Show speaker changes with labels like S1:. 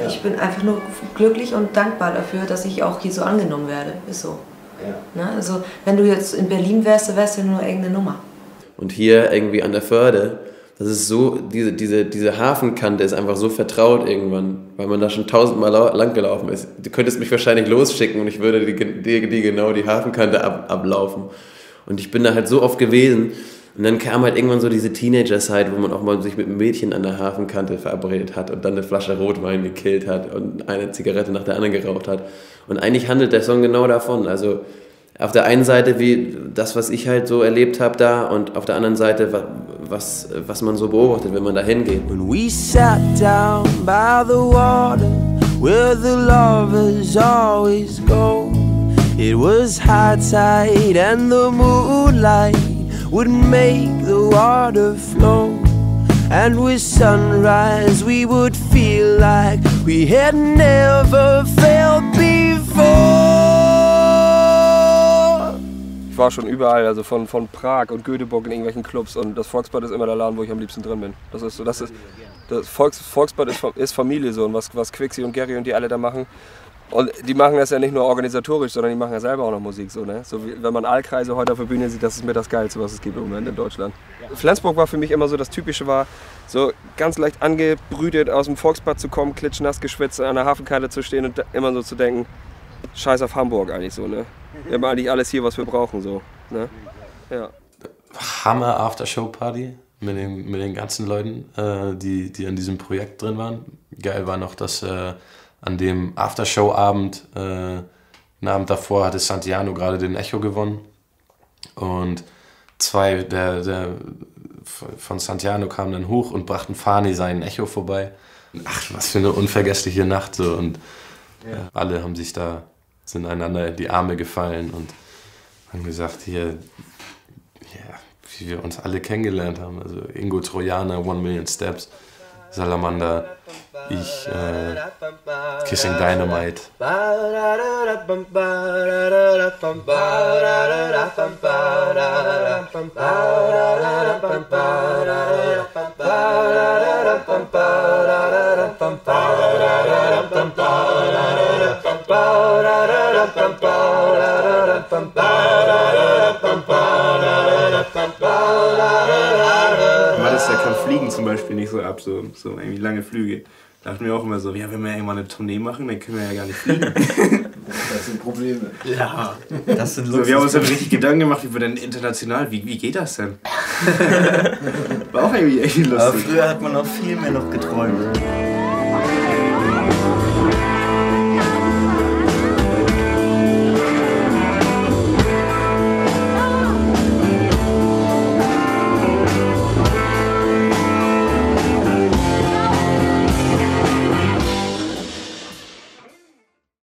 S1: Ich bin einfach nur glücklich und dankbar dafür, dass ich auch hier so angenommen werde. Ist so. Ja. Ne? Also, wenn du jetzt in Berlin wärst, dann wärst du nur irgendeine Nummer.
S2: Und hier irgendwie an der Förde, das ist so, diese Hafenkante ist einfach so vertraut irgendwann, weil man da schon 1000-mal lang gelaufen ist. Du könntest mich wahrscheinlich losschicken und ich würde die genau die Hafenkante ablaufen. Und ich bin da halt so oft gewesen. Und dann kam halt irgendwann so diese Teenager-Zeit, wo man auch mal sich mit einem Mädchen an der Hafenkante verabredet hat und dann eine Flasche Rotwein gekillt hat und eine Zigarette nach der anderen geraucht hat. Und eigentlich handelt der Song genau davon. Also auf der einen Seite wie das, was ich halt so erlebt habe da, und auf der anderen Seite was man so beobachtet, wenn man da hingeht.
S3: When we sat down by the water where the lovers always go, it was high tide and the moonlight would make the water flow, and with sunrise we would feel like we had never felt before.
S4: Ich war schon überall, also von Prag und Göteborg in irgendwelchen Clubs, und das Volksbad ist immer der Laden, wo ich am liebsten drin bin. Das Volksbad ist Familie so, und was Quixi und Gary und die alle da machen. Und die machen das ja nicht nur organisatorisch, sondern die machen ja selber auch noch Musik. So, ne? So wie, wenn man Aalkreise heute auf der Bühne sieht, das ist mir das Geilste, was es gibt im Moment in Deutschland. Flensburg war für mich immer so, das Typische war, so ganz leicht angebrütet aus dem Volksbad zu kommen, klitschnass geschwitzt, an der Hafenkante zu stehen und immer so zu denken, scheiß auf Hamburg eigentlich so, ne? Wir haben eigentlich alles hier, was wir brauchen, so, ne? Ja.
S5: Hammer Aftershow-Party mit den ganzen Leuten, die an diesem Projekt drin waren. Geil war noch, dass an dem Aftershow-Abend, einen Abend davor, hatte Santiano gerade den Echo gewonnen. Und zwei von Santiano kamen dann hoch und brachten Fani seinen Echo vorbei. Ach, was für eine unvergessliche Nacht. So. Und alle sind einander in die Arme gefallen und haben gesagt, hier, wie wir uns alle kennengelernt haben. Also Ingo Trojaner, 1 Million Steps, Salamander, ich, Kissing Dynamite.
S6: Der kann Fliegen zum Beispiel nicht so ab, so irgendwie lange Flüge. Da dachten wir auch immer so, ja, wenn wir irgendwann eine Tournee machen, dann können wir ja gar nicht fliegen.
S7: Das sind Probleme.
S6: Ja. Das sind so, wir haben uns dann richtig Gedanken gemacht, wie wir denn international, wie geht das denn? War auch irgendwie echt lustig.
S7: Aber früher hat man noch viel mehr geträumt.